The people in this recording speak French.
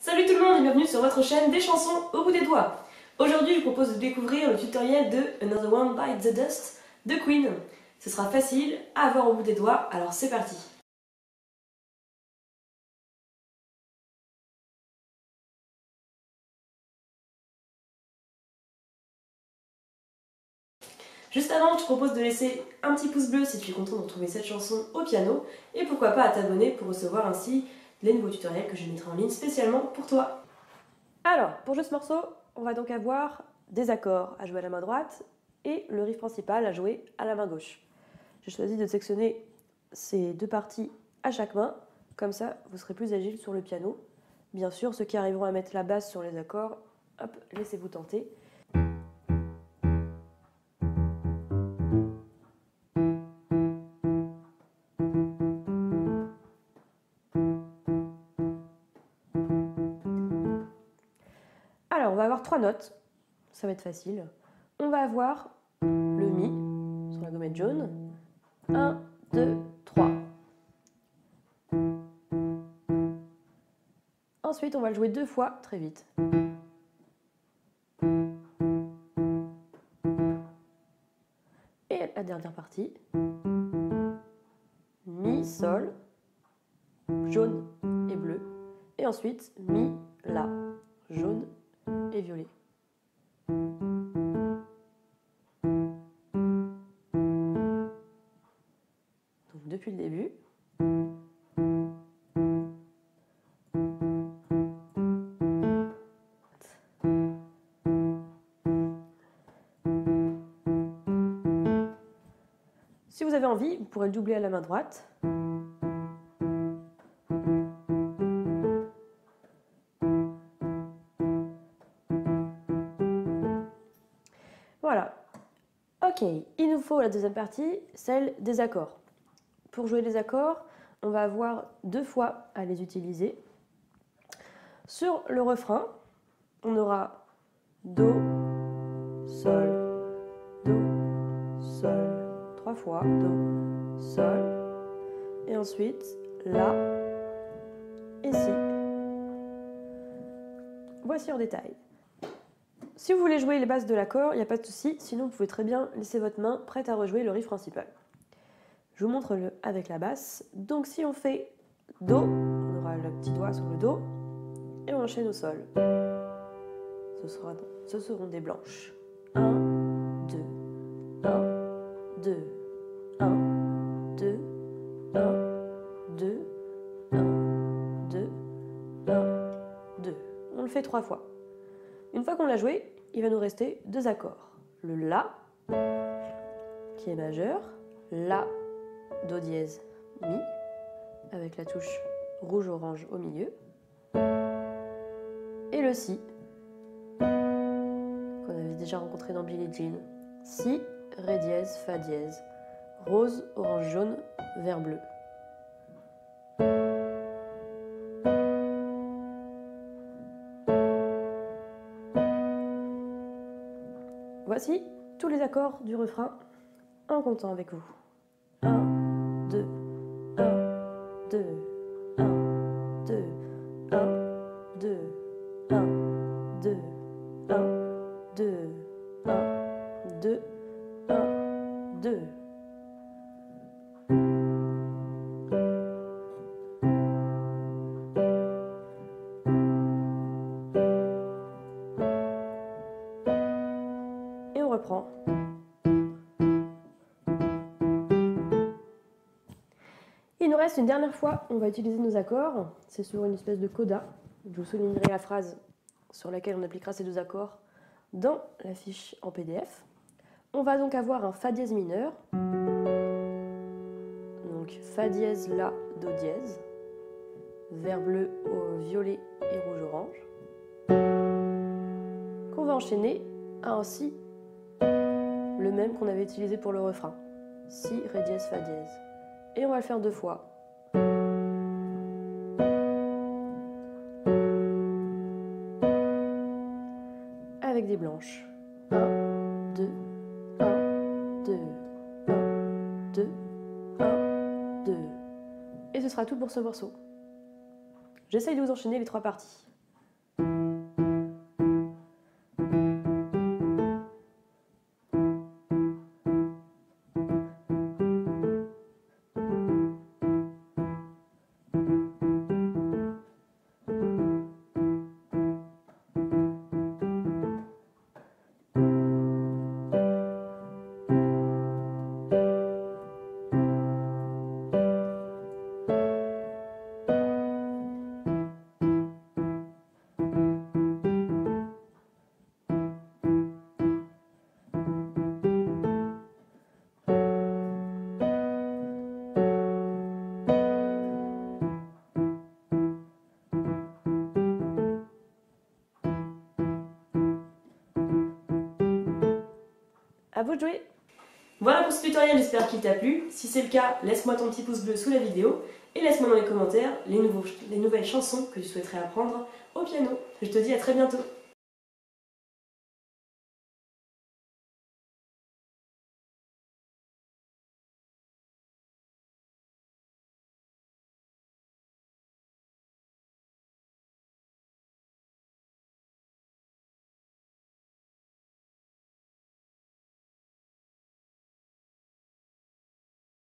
Salut tout le monde et bienvenue sur votre chaîne des chansons au bout des doigts. Aujourd'hui je vous propose de découvrir le tutoriel de Another One Bites the Dust de Queen. Ce sera facile à avoir au bout des doigts, alors c'est parti. Juste avant, je te propose de laisser un petit pouce bleu si tu es content de retrouver cette chanson au piano et pourquoi pas à t'abonner pour recevoir ainsi les nouveaux tutoriels que je mettrai en ligne spécialement pour toi. Alors, pour jouer ce morceau, on va donc avoir des accords à jouer à la main droite et le riff principal à jouer à la main gauche. J'ai choisi de sectionner ces deux parties à chaque main, comme ça vous serez plus agile sur le piano. Bien sûr, ceux qui arriveront à mettre la basse sur les accords, hop, laissez-vous tenter. Alors, on va avoir trois notes, ça va être facile. On va avoir le Mi sur la gommette jaune. 1, 2, 3. Ensuite, on va le jouer deux fois, très vite. Et la dernière partie. Mi, Sol, jaune et bleu. Et ensuite, Mi, La, jaune et violet. Donc depuis le début. Si vous avez envie, vous pourrez le doubler à la main droite. Voilà. Ok, il nous faut la deuxième partie, celle des accords. Pour jouer les accords, on va avoir deux fois à les utiliser. Sur le refrain, on aura Do, Sol, Do, Sol. Trois fois, Do, Sol. Et ensuite, La et Si. Voici en détail. Si vous voulez jouer les bases de l'accord, il n'y a pas de souci, sinon vous pouvez très bien laisser votre main prête à rejouer le riff principal. Je vous montre avec la basse. Donc si on fait Do, on aura le petit doigt sur le Do, et on enchaîne au Sol. Ce seront des blanches. 1, 2, 1, 2, 1, 2, 1, 2, 1, 2, 1, 2. On le fait trois fois. Une fois qu'on l'a joué, il va nous rester deux accords. Le La, qui est majeur, La, Do dièse, Mi, avec la touche rouge-orange au milieu, et le Si, qu'on avait déjà rencontré dans Billie Jean. Si, Ré dièse, Fa dièse, rose, orange, jaune, vert, bleu. Voici tous les accords du refrain en comptant avec vous. 1, 2, 1, 2, 1, 2, 1, 2, 1, 2, 1, 2, 1, 2, 1, 2. Et on reprend. Il nous reste une dernière fois, on va utiliser nos accords. C'est sur une espèce de coda. Je vous soulignerai la phrase sur laquelle on appliquera ces deux accords dans la fiche en PDF. On va donc avoir un Fa dièse mineur. Donc Fa dièse, La, Do dièse. Vert, bleu, violet et rouge-orange. Qu'on va enchaîner à un Si, le même qu'on avait utilisé pour le refrain. Si, Ré dièse, Fa dièse. Et on va le faire deux fois. Avec des blanches. 1, 2, 1, 2, 1, 2, 1, 2. Et ce sera tout pour ce morceau. J'essaye de vous enchaîner les trois parties. À vous de jouer! Voilà pour ce tutoriel, j'espère qu'il t'a plu. Si c'est le cas, laisse-moi ton petit pouce bleu sous la vidéo et laisse-moi dans les commentaires les nouvelles chansons que tu souhaiterais apprendre au piano. Je te dis à très bientôt!